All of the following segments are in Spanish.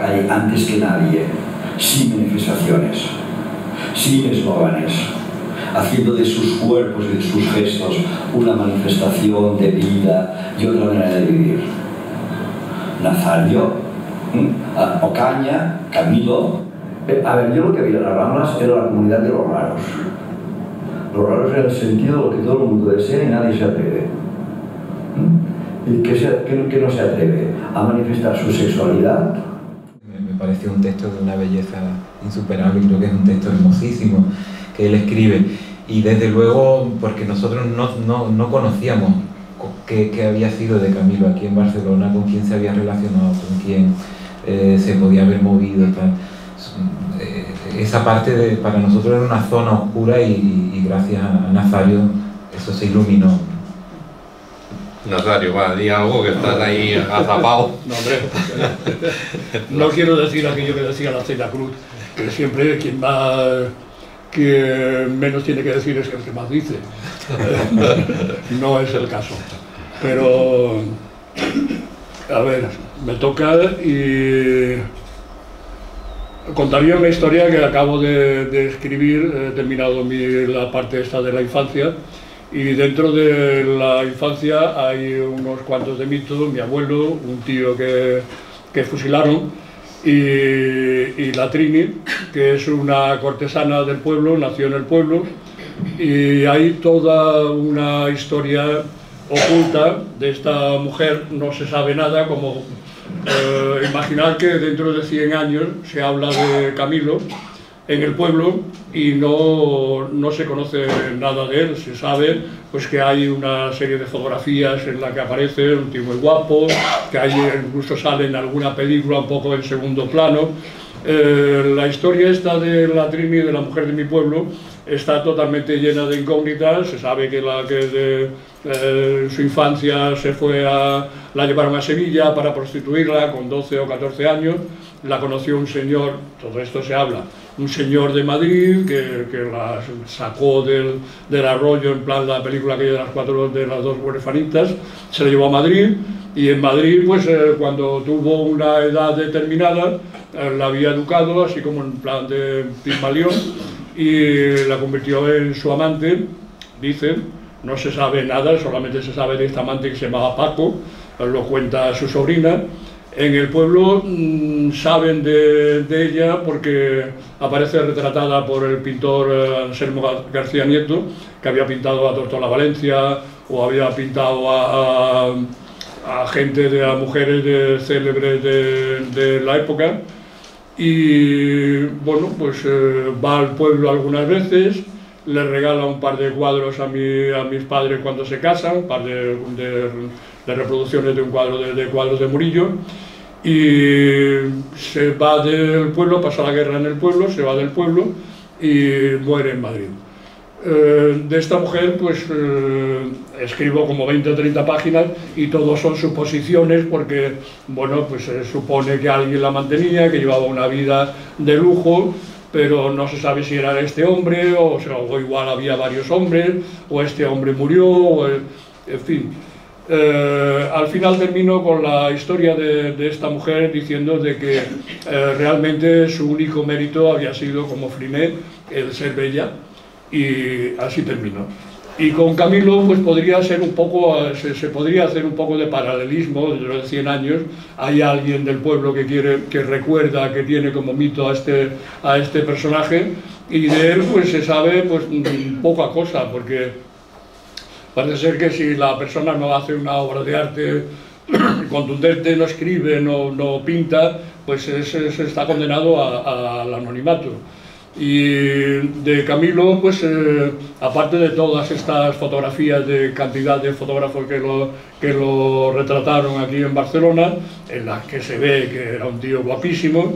ahí antes que nadie, sin manifestaciones, sin eslóganes, haciendo de sus cuerpos y de sus gestos una manifestación de vida y otra manera de vivir. Nazario, Ocaña, Camilo. A ver, yo lo que veía en las Ramblas era la comunidad de los raros. Los raros era el sentido de lo que todo el mundo desea y nadie se atreve. Y que no se atreve a manifestar su sexualidad. Me pareció un texto de una belleza insuperable, creo que es un texto hermosísimo que él escribe. Y desde luego, porque nosotros no conocíamos qué había sido de Camilo aquí en Barcelona, con quién se había relacionado, con quién se podía haber movido, tal. Esa parte para nosotros era una zona oscura y gracias a Nazario eso se iluminó. Nazario, va, di algo que estás ahí agazapado. No, hombre, no quiero decir aquello que decía la Celia Cruz, que siempre quien menos tiene que decir es el que más dice. No es el caso. Pero, a ver, me toca y contaría una historia que acabo de escribir. He terminado la parte esta de la infancia. Y dentro de la infancia hay unos cuantos de mitos, mi abuelo, un tío que fusilaron, y la Trini, que es una cortesana del pueblo, nació en el pueblo, y hay toda una historia oculta de esta mujer, no se sabe nada, como imaginar que dentro de 100 años se habla de Camilo en el pueblo y no se conoce nada de él. Se sabe pues que hay una serie de fotografías en la que aparece un tío muy guapo, que incluso sale en alguna película un poco en segundo plano. La historia esta de la Trini, de la mujer de mi pueblo, está totalmente llena de incógnitas. Se sabe que en su infancia la llevaron a Sevilla para prostituirla con 12 o 14 años. La conoció un señor, todo esto se habla, un señor de Madrid que la sacó del arroyo, en plan la película aquella de las dos huerfanitas, se la llevó a Madrid, y en Madrid pues cuando tuvo una edad determinada la había educado así como en plan de Pigmalión y la convirtió en su amante, dicen. No se sabe nada, solamente se sabe de esta amante que se llamaba Paco, lo cuenta su sobrina. En el pueblo saben de ella porque aparece retratada por el pintor Anselmo García Nieto, que había pintado a Tortola Valencia o había pintado a gente, a mujeres célebres de la época. Y bueno, pues va al pueblo algunas veces, le regala un par de cuadros a mis padres cuando se casan, un par de reproducciones de cuadros de Murillo, y se va del pueblo, pasa la guerra en el pueblo, se va del pueblo y muere en Madrid. De esta mujer pues escribo como 20 o 30 páginas y todos son suposiciones porque, bueno, pues se supone que alguien la mantenía, que llevaba una vida de lujo, pero no se sabe si era este hombre o igual había varios hombres, o este hombre murió, en fin. Al final termino con la historia de esta mujer diciendo de que realmente su único mérito había sido, como Friné, el ser bella, y así terminó. Y con Camilo pues podría ser un poco, se podría hacer un poco de paralelismo. Dentro de 100 años hay alguien del pueblo que recuerda, que tiene como mito a este personaje, y de él pues se sabe pues poca cosa, porque parece ser que si la persona no hace una obra de arte contundente, no escribe, no pinta, pues se está condenado al anonimato. Y de Camilo, pues aparte de todas estas fotografías de cantidad de fotógrafos que lo retrataron aquí en Barcelona, en las que se ve que era un tío guapísimo,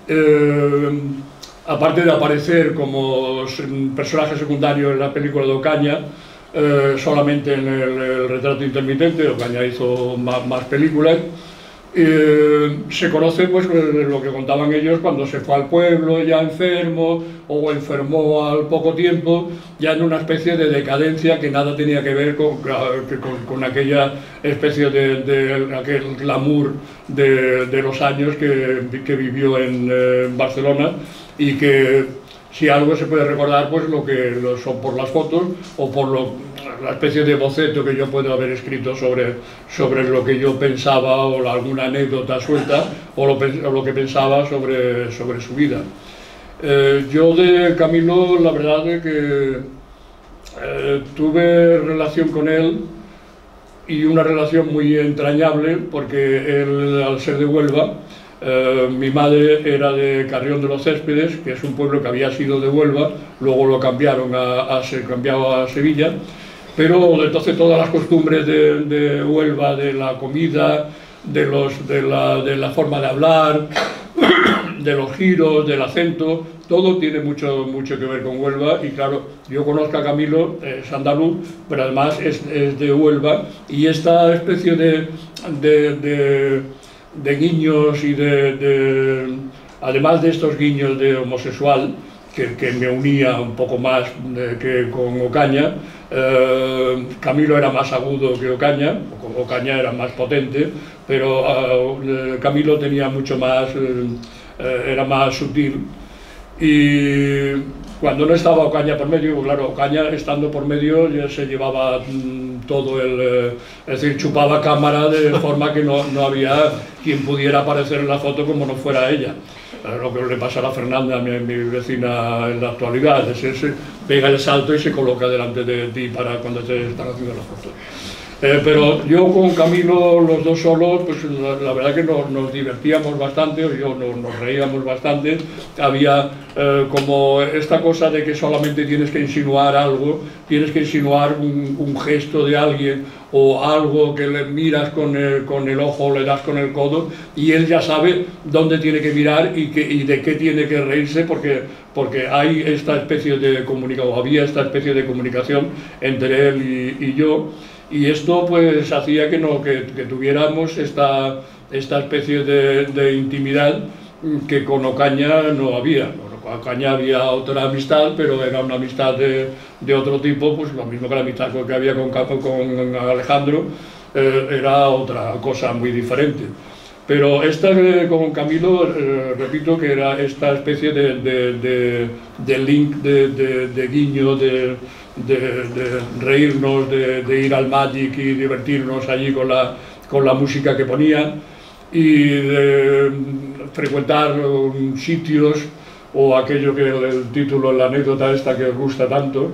aparte de aparecer como personaje secundario en la película de Ocaña, solamente en el retrato intermitente. Ocaña hizo más películas. Se conoce pues lo que contaban ellos cuando se fue al pueblo ya enfermo o enfermó al poco tiempo, ya en una especie de decadencia que nada tenía que ver con aquella especie de aquel glamour de los años que vivió en Barcelona, y que si algo se puede recordar pues son por las fotos o por la especie de boceto que yo puedo haber escrito sobre lo que yo pensaba, o alguna anécdota suelta, o lo que pensaba sobre su vida. Yo de Camilo, la verdad es que tuve relación con él, y una relación muy entrañable, porque él, al ser de Huelva, mi madre era de Carrión de los Céspedes, que es un pueblo que había sido de Huelva, luego lo cambiaron se cambió a Sevilla, pero entonces todas las costumbres de Huelva, de la comida, de la forma de hablar, de los giros, del acento, todo tiene mucho que ver con Huelva. Y claro, yo conozco a Camilo, es andaluz, pero además es de Huelva, y esta especie de guiños y además de estos guiños de homosexual, que me unía un poco más que con Ocaña. Camilo era más agudo que Ocaña, Ocaña era más potente, pero Camilo tenía mucho más, era más sutil. Y cuando no estaba Ocaña por medio, claro, Ocaña estando por medio ya se llevaba todo es decir, chupaba cámara de forma que no había quien pudiera aparecer en la foto como no fuera ella. Lo que le pasa a la Fernanda, mi vecina en la actualidad, se pega el salto y se coloca delante de ti para cuando te están haciendo la foto. Pero yo con Camilo, los dos solos, pues la verdad que nos divertíamos bastante, nos reíamos bastante. Había como esta cosa de que solamente tienes que insinuar algo, tienes que insinuar un gesto de alguien, o algo que le miras con el ojo o le das con el codo, y él ya sabe dónde tiene que mirar y de qué tiene que reírse, porque hay esta especie de comunicación, había esta especie de comunicación entre él y yo. Y esto pues hacía que tuviéramos esta especie de intimidad que con Ocaña no había. Con Ocaña había otra amistad, pero era una amistad de otro tipo, pues lo mismo que la amistad que había con Alejandro, era otra cosa muy diferente. Pero esta con Camilo, repito que era esta especie de link, de guiño, de reírnos, de ir al Magic y divertirnos allí con la música que ponía, y de frecuentar sitios, o aquello que el título, la anécdota esta que os gusta tanto,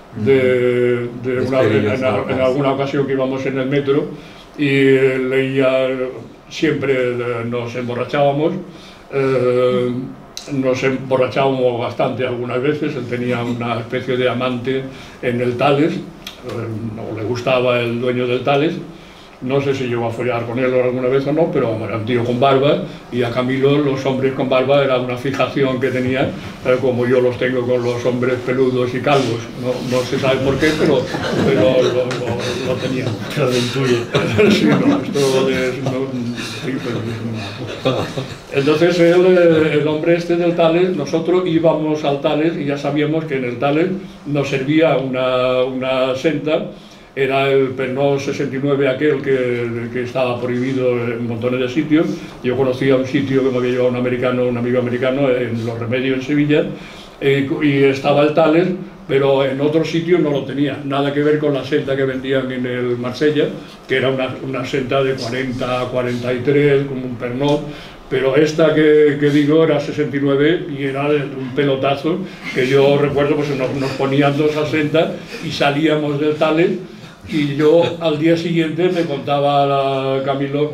en alguna ocasión que íbamos en el metro y leía, siempre nos emborrachábamos bastante algunas veces. Él tenía una especie de amante en el Tales, no le gustaba el dueño del Tales. No sé si llegó a follar con él alguna vez o no, pero era un tío con barba, y a Camilo los hombres con barba era una fijación que tenía, como yo los tengo con los hombres peludos y calvos. No se sabe por qué, pero lo tenía. Lo intuye. Sí, no, esto entonces el hombre este del Tales, nosotros íbamos al Tales y ya sabíamos que en el Tales nos servía una senta. Era el Pernod 69 aquel que estaba prohibido en montones de sitios. Yo conocía un sitio que me había llevado un amigo americano, en Los Remedios, en Sevilla, y estaba el Tales, pero en otro sitio no lo tenía. Nada que ver con la senta que vendían en el Marsella, que era una senta de 40 a 43, como un Pernod. Pero esta que digo era 69 y era un pelotazo, que yo recuerdo, pues nos ponían 2 a senta y salíamos del Tales. Y yo al día siguiente me contaba a Camilo,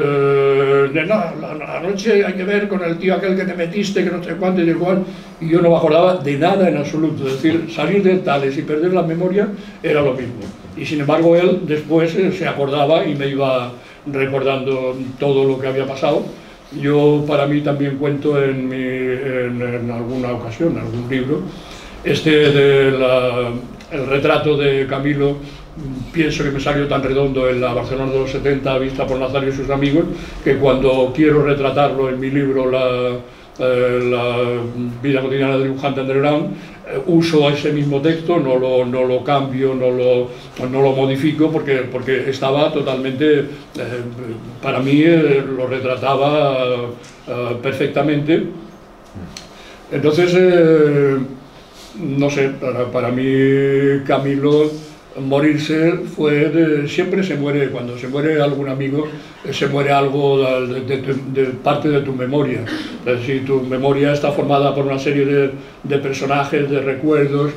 la noche hay que ver con el tío aquel que te metiste, que no sé cuánto y igual, y yo no me acordaba de nada en absoluto. Es decir, salir del Tales y perder la memoria era lo mismo. Y sin embargo él después se acordaba y me iba recordando todo lo que había pasado. Yo para mí también cuento en alguna ocasión, en algún libro, de el retrato de Camilo, pienso que me salió tan redondo en la Barcelona de los 70 vista por Nazario y sus amigos, que cuando quiero retratarlo en mi libro la vida cotidiana del dibujante underground, uso ese mismo texto, no lo cambio, no lo modifico, porque estaba totalmente, para mí lo retrataba perfectamente. Entonces, no sé, para mí Camilo, morirse fue siempre se muere, cuando se muere algún amigo, se muere algo de parte de tu memoria. Si tu memoria está formada por una serie de personajes, de recuerdos,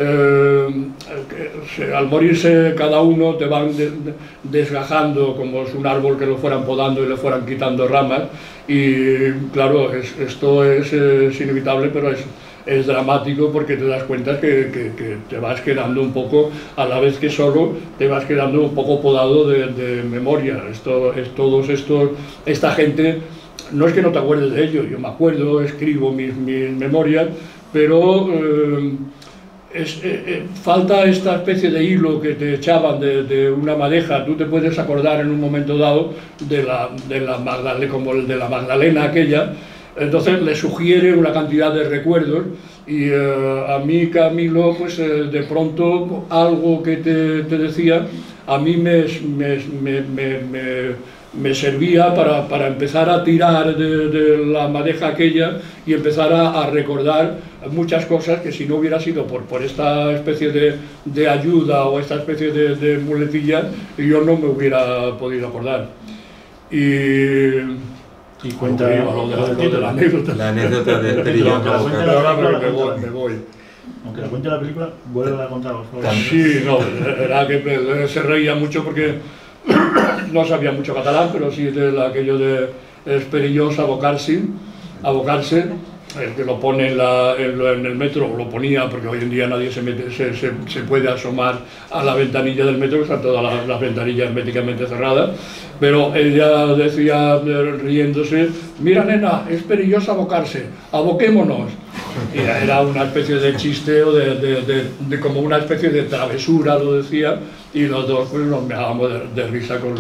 al morirse cada uno te van desgajando, como es un árbol que lo fueran podando y le fueran quitando ramas, y claro, esto es inevitable, pero es dramático, porque te das cuenta que te vas quedando un poco, a la vez que solo, te vas quedando un poco podado de memoria. Esta gente, no es que no te acuerdes de ello, yo me acuerdo, escribo mis memorias, pero falta esta especie de hilo que te echaban de una madeja. Tú te puedes acordar en un momento dado de la Magdalena aquella. Entonces le sugiere una cantidad de recuerdos, y a mí Camilo, pues de pronto algo que te decía, a mí me servía para empezar a tirar de la madeja aquella y empezar a recordar muchas cosas que, si no hubiera sido por esta especie de ayuda o esta especie de muletilla, yo no me hubiera podido acordar. Y cuenta la anécdota. La anécdota del perillón. Me voy. Aunque la cuente la película, vuelve a contar, por favor. Sí, no, era que se reía mucho porque no sabía mucho catalán, pero sí de aquello de esperillos abocarse, el que lo pone en el metro, lo ponía, porque hoy en día nadie se puede asomar a la ventanilla del metro, que están todas las ventanillas herméticamente cerradas, pero ella decía, riéndose, mira nena, es perilloso abocarse, aboquémonos. Y era una especie de chiste, o como una especie de travesura, lo decía, y los dos pues nos dejábamos de risa con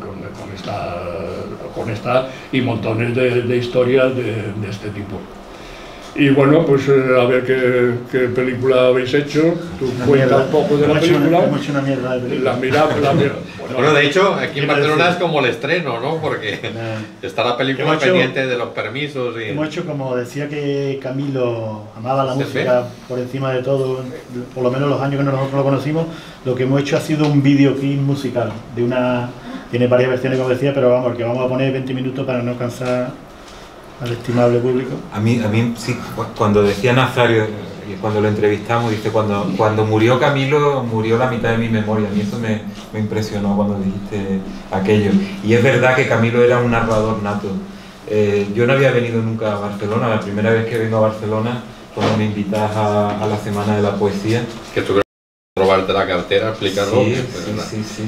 esta y montones de historias de este tipo. Y bueno, pues a ver qué película habéis hecho. Tú cuenta un poco de la película. Hemos hecho una mierda de película. Bueno, de hecho, aquí en Barcelona es como el estreno, ¿no? Porque está la película pendiente de los permisos. Hemos hecho, como decía que Camilo amaba la música por encima de todo, por lo menos los años que nosotros lo conocimos, lo que hemos hecho ha sido un videoclip musical. Tiene varias versiones, como decía, pero vamos, que vamos a poner 20 minutos para no cansar al estimable público. A mí sí, cuando decía Nazario, cuando lo entrevistamos, dice, cuando murió Camilo, murió la mitad de mi memoria. A mí eso me impresionó cuando dijiste aquello. Y es verdad que Camilo era un narrador nato. Yo no había venido nunca a Barcelona. La primera vez que vengo a Barcelona, cuando me invitas a la Semana de la Poesía. Que tú robarte la cartera, explicarlo. Sí.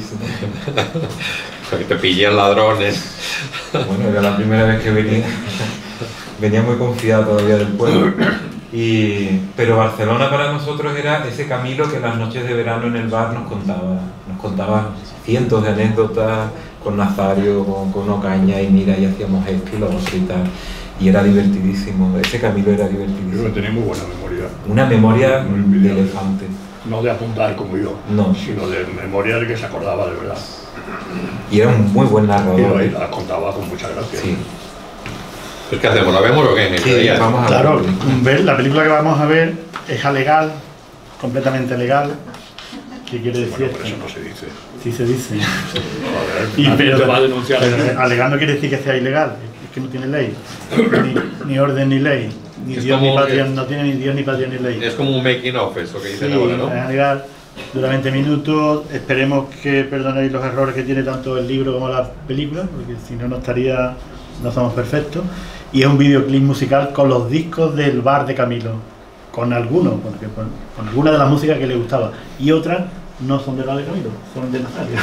Que te pillen ladrones. Bueno, era la primera vez que venía. Venía muy confiado todavía del pueblo. Pero Barcelona para nosotros era ese Camilo que las noches de verano en el bar nos contaba cientos de anécdotas con Nazario, con Ocaña, y mira, y hacíamos esto y lo otro y tal. Y era divertidísimo, ese Camilo era divertidísimo. Creo que tenía muy buena memoria. Una memoria de elefante. No de apuntar como yo, no, sino de memoria de que se acordaba de verdad. Y era un muy buen narrador. Y la contaba con mucha gracia. Sí. Pues ¿qué hacemos? ¿La vemos o qué? Sí, vamos a ver. La película que vamos a ver es alegal, completamente legal. ¿Qué quiere decir? Bueno, pero eso no se dice. Sí se dice. Joder, pero te va a denunciar. Pero alegal no quiere decir que sea ilegal, es que no tiene ley, ni orden ni ley. Ni Dios ni patria, no tiene ni Dios ni patria ni ley. Es como un making of, eso que dicen ahora, ¿no? Es alegal. Dura 20 minutos, esperemos que perdonéis los errores que tiene tanto el libro como la película, porque si no, no somos perfectos. Y es un videoclip musical con los discos del bar de Camilo, con algunos, porque con algunas de las músicas que le gustaba, y otras no son del bar de Camilo, son de Nazario.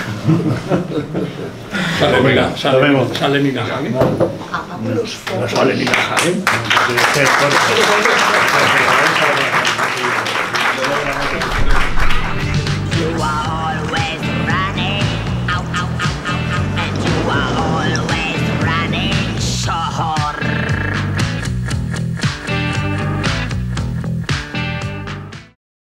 Sale mi naja, ¿eh? No sale mi naja, ¿eh?